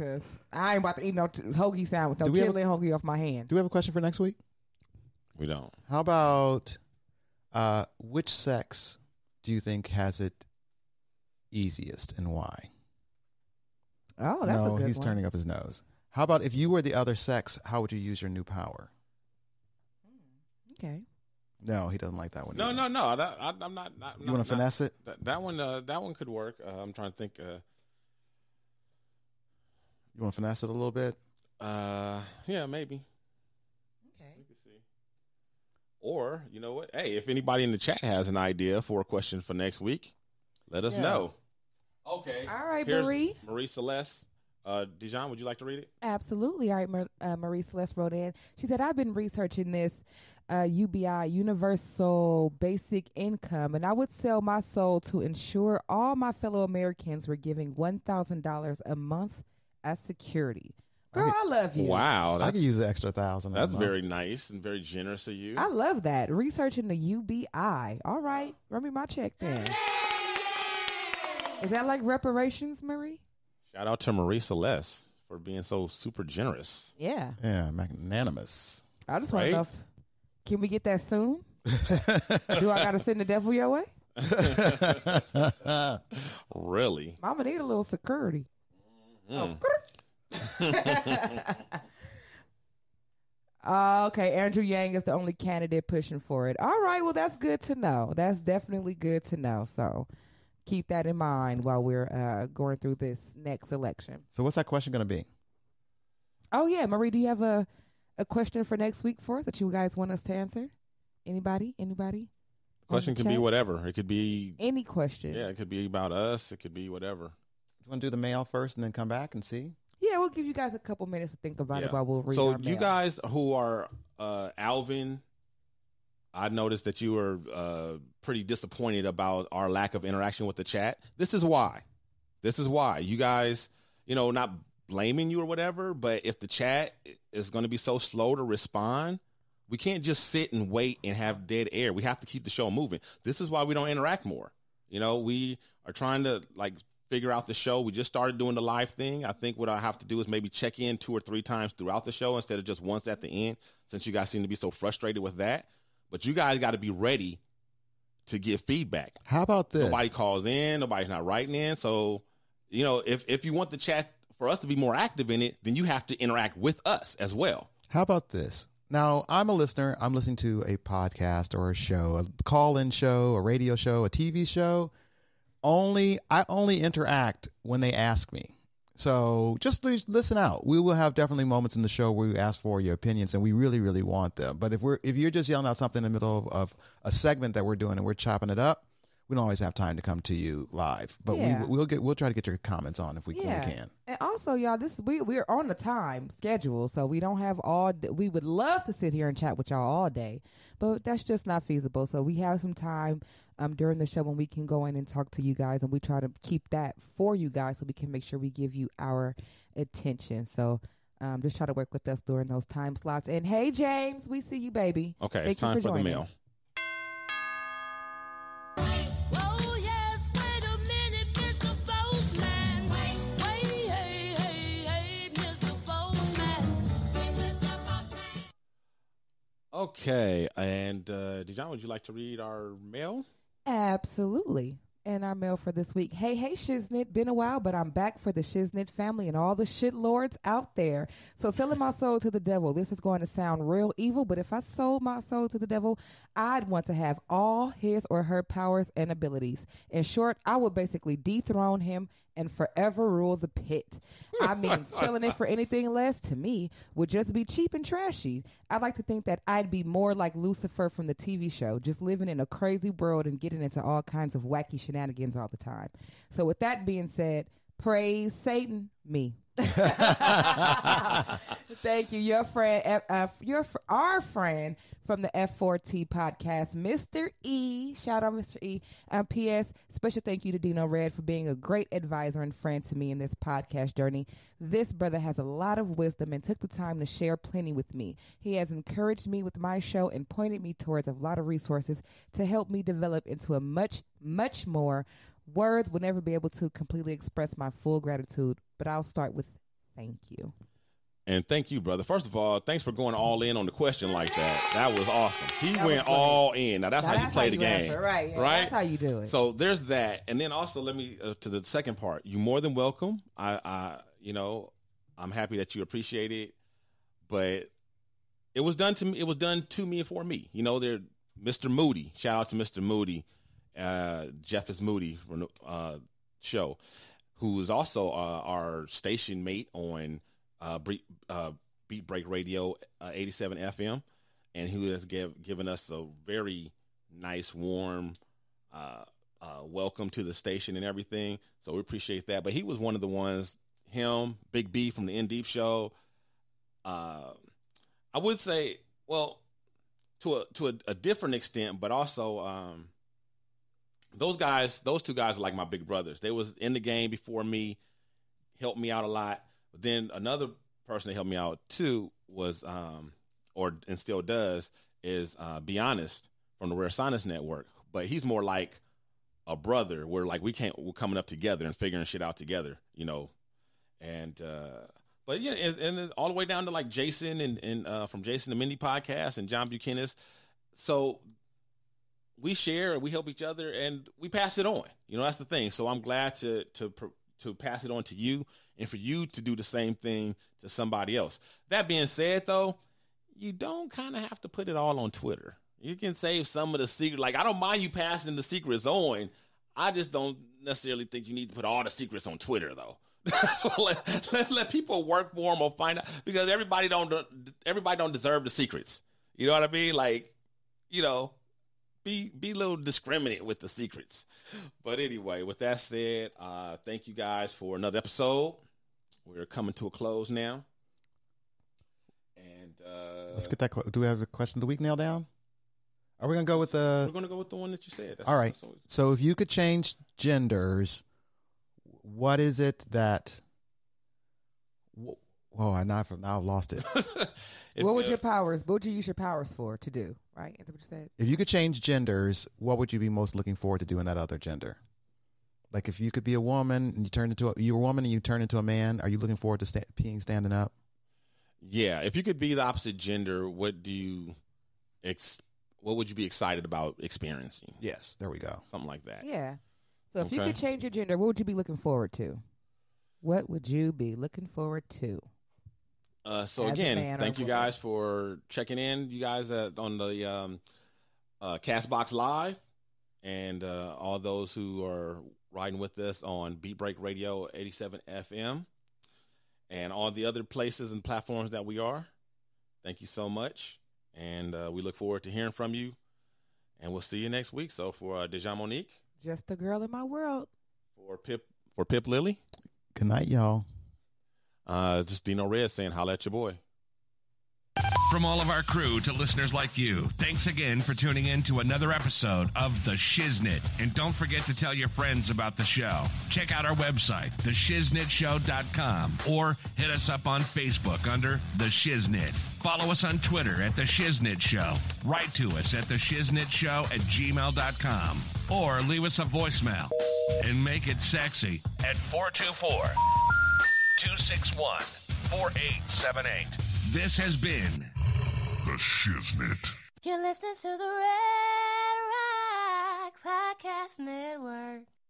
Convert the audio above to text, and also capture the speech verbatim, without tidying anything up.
because I ain't about to eat no hoagie sandwich, no chili hoagie off my hand. Do we have a question for next week? We don't. How about uh, which sex do you think has it easiest and why? Oh, that's no, a good he's one. turning up his nose. How about if you were the other sex, how would you use your new power? Okay. No, he doesn't like that one. No, either. no, no. That, I, I'm not. not you want to finesse it? That, that one. Uh, that one could work. Uh, I'm trying to think. Uh, you want to finesse it a little bit? Uh, yeah, maybe. Okay. We can see. Or you know what? Hey, if anybody in the chat has an idea for a question for next week, let us yeah. know. Okay. All right, Here's Marie. Marie Celeste. Uh, Dijon, would you like to read it? Absolutely. All right, Mar- uh, Marie Celeste wrote in. She said, I've been researching this uh, U B I, Universal Basic Income, and I would sell my soul to ensure all my fellow Americans were giving one thousand dollars a month as security. Girl, I, could, I love you. Wow. I could use an extra thousand. That's very nice and very generous of you. I love that. Researching the U B I. All right. Run me my check then. Is that like reparations, Marie? Shout out to Marie Celeste for being so super generous. Yeah. Yeah, magnanimous. I just right? want to know, if, can we get that soon? Do I got to send the devil your way? Really? Mama need a little security. Mm. Oh. Okay, Andrew Yang is the only candidate pushing for it. All right, well, that's good to know. That's definitely good to know. So keep that in mind while we're uh, going through this next election. So what's that question going to be? Oh, yeah. Marie, do you have a, a question for next week for us that you guys want us to answer? Anybody? Anybody? Question can be whatever. It could be... Any question. Yeah, it could be about us. It could be whatever. Do you want to do the mail first and then come back and see? Yeah, we'll give you guys a couple minutes to think about yeah. it while we'll read so our mail. you guys who are uh, Alvin... I noticed that you were uh, pretty disappointed about our lack of interaction with the chat. This is why. This is why. You guys, you know, not blaming you or whatever, but if the chat is going to be so slow to respond, we can't just sit and wait and have dead air. We have to keep the show moving. This is why we don't interact more. You know, we are trying to, like, figure out the show. We just started doing the live thing. I think what I have to do is maybe check in two or three times throughout the show instead of just once at the end, since you guys seem to be so frustrated with that. But you guys got to be ready to give feedback. How about this? Nobody calls in. Nobody's not writing in. So, you know, if, if you want the chat for us to be more active in it, then you have to interact with us as well. How about this? Now, I'm a listener. I'm listening to a podcast or a show, a call-in show, a radio show, a T V show. Only I only interact when they ask me. So just listen out. We will have definitely moments in the show where we ask for your opinions, and we really, really want them. But if we're if you're just yelling out something in the middle of, of a segment that we're doing and we're chopping it up, we don't always have time to come to you live. But yeah. we we'll get we'll try to get your comments on if we, yeah. when we can. And also, y'all, this we we're on the time schedule, so we don't have all. We would love to sit here and chat with y'all all day, but that's just not feasible. So we have some time um during the show when we can go in and talk to you guys, and we try to keep that for you guys so we can make sure we give you our attention. So um just try to work with us during those time slots. And hey, James, we see you, baby. Okay, Thank it's time for, for the joining. mail. Okay, and uh, Dijon, would you like to read our mail? Absolutely. And our mail for this week. Hey, hey, Shiznit. Been a while, but I'm back for the Shiznit family and all the shit lords out there. So selling my soul to the devil. This is going to sound real evil, but if I sold my soul to the devil, I'd want to have all his or her powers and abilities. In short, I would basically dethrone him and forever rule the pit. I mean, selling it for anything less, to me, would just be cheap and trashy. I'd like to think that I'd be more like Lucifer from the T V show, just living in a crazy world and getting into all kinds of wacky shenanigans all the time. So with that being said, praise Satan, me. Thank you, your friend, uh, your our friend from the F four T podcast, Mister E. Shout out, Mister E. Um, P S. Special thank you to Dino Red for being a great advisor and friend to me in this podcast journey. This brother has a lot of wisdom and took the time to share plenty with me. He has encouraged me with my show and pointed me towards a lot of resources to help me develop into a much, much more. Words will never be able to completely express my full gratitude, but I'll start with Thank you. And thank you, brother. First of all, thanks for going all in on the question like that. That was awesome. He That went was all in. Now, that's Now, how you that's play how the you game. answer, right? Yeah, right? That's how you do it. So there's that. And then also, let me, uh, to the second part, you're more than welcome. I, I, you know, I'm happy that you appreciate it. But it was done to me. It was done to me and for me. You know, there, Mister Moody. Shout out to Mister Moody. Uh, Jeff is Moody from the uh, show, who is also uh, our station mate on uh, Bre- uh, Beat Break Radio uh, eighty-seven F M, and who has give, given us a very nice, warm uh, uh, welcome to the station and everything. So we appreciate that. But he was one of the ones, him, Big B from the In Deep Show. Uh, I would say, well, to a to a, a different extent, but also um, those guys, those two guys are like my big brothers. They was in the game before me, helped me out a lot. But then another person that helped me out too was, um, or and still does, is uh, Be Honest from the Rare Science Network. But he's more like a brother. Where like we can't, we're coming up together and figuring shit out together, you know. And uh, but yeah, and, and then all the way down to like Jason and and uh, from Jason and Mindy podcast and John Buchanan. So we share, we help each other, and we pass it on. You know, that's the thing. So I'm glad to to to pass it on to you, and for you to do the same thing to somebody else. That being said, though, you don't kind of have to put it all on Twitter. You can save some of the secret. Like, I don't mind you passing the secrets on. I just don't necessarily think you need to put all the secrets on Twitter, though. So let, let, let people work for them or find out, because everybody don't everybody don't deserve the secrets. You know what I mean? Like, you know, be be a little discriminate with the secrets. But anyway, with that said, uh, thank you guys for another episode. We're coming to a close now. And uh, let's get that. Do we have the question of the week nailed down? Are we gonna go with the? We're gonna go with the one that you said. That's all right. always... So if you could change genders, what is it that? Oh, I now now I've lost it. if, what would uh, your powers? What would you use your powers for to do? Right? Is that what you said? If you could change genders, what would you be most looking forward to doing that other gender? Like if you could be a woman and you turn into a, you're a woman and you turn into a man, are you looking forward to sta- peeing standing up? Yeah. If you could be the opposite gender, what do you ex- what would you be excited about experiencing? Yes, there we go. Something like that. Yeah. So if Okay. you could change your gender, what would you be looking forward to? What would you be looking forward to? Uh, so As a again, man or thank you woman. guys for checking in. You guys uh, on the um, uh, Castbox Live, and uh, all those who are riding with us on Beat Break Radio eighty-seven F M, and all the other places and platforms that we are. Thank you so much, and uh, we look forward to hearing from you. And we'll see you next week. So for uh, Dejan Monique, Just a girl in my world. for Pip, for Pip Lily, Good night, y'all. uh, it's just Dino Red saying, "Holla at your boy." From all of our crew to listeners like you, thanks again for tuning in to another episode of The Shiznit. And don't forget to tell your friends about the show. Check out our website, the shiznit show dot com, or hit us up on Facebook under The Shiznit. Follow us on Twitter at The Shiznit Show. Write to us at the shiznit show at gmail dot com, or leave us a voicemail and make it sexy at four two four, two six one, four eight seven eight. This has been The Shiznit. You're listening to the Red Rock Podcast Network.